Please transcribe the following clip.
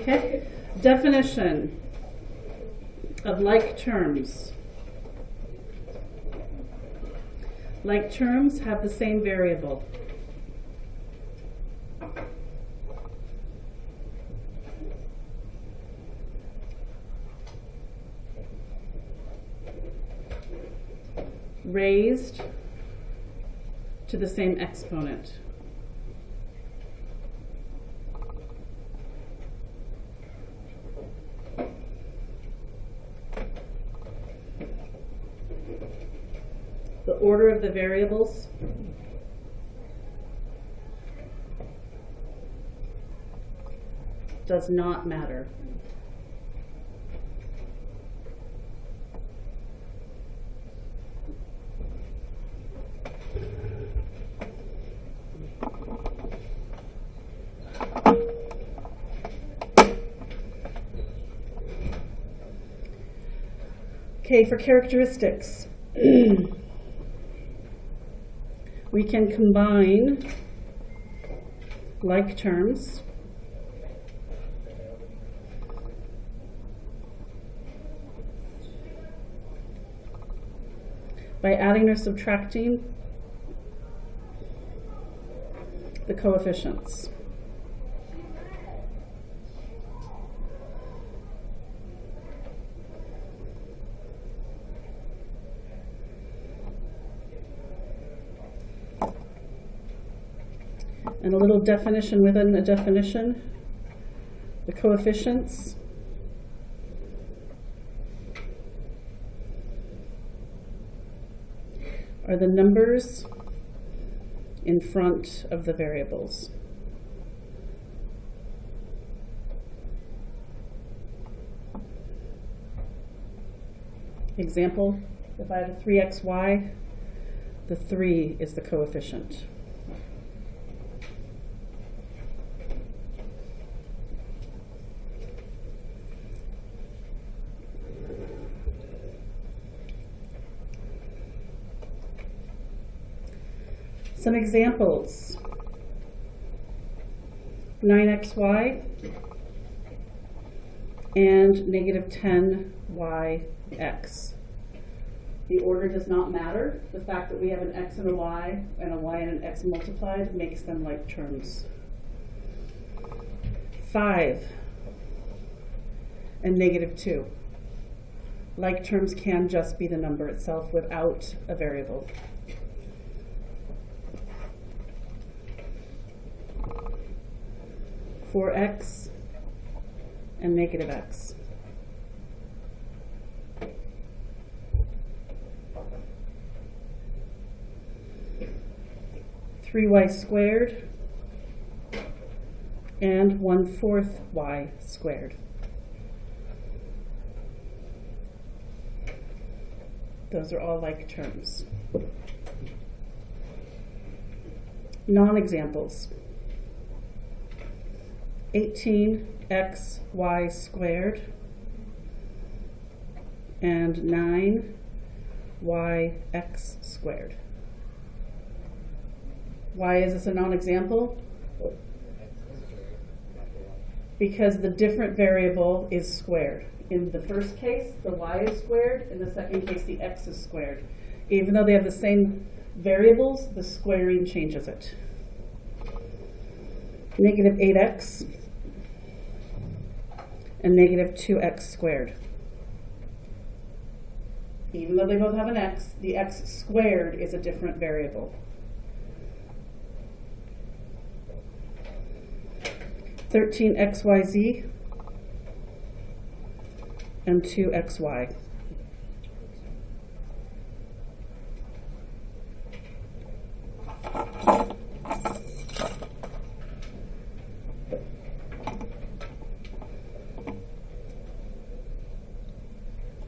Okay, definition of like terms. Like terms have the same variable. Raised to the same exponent. The order of the variables does not matter. Okay, for characteristics. We can combine like terms by adding or subtracting the coefficients. And a little definition within a definition, the coefficients are the numbers in front of the variables. Example, if I have a 3xy, the 3 is the coefficient. Some examples: 9xy and negative 10yx. The order does not matter. The fact that we have an x and a y and an x multiplied makes them like terms. 5 and negative 2. Like terms can just be the number itself without a variable. 4x and negative x. 3y squared and 1/4 y squared. Those are all like terms. Non-examples: 18xy squared and 9yx squared. Why is this a non-example? Because the different variable is squared. In the first case, the y is squared. In the second case, the x is squared. Even though they have the same variables, the squaring changes it. Negative 8x and negative 2x squared. Even though they both have an x, the x squared is a different variable. 13xyz and 2xy.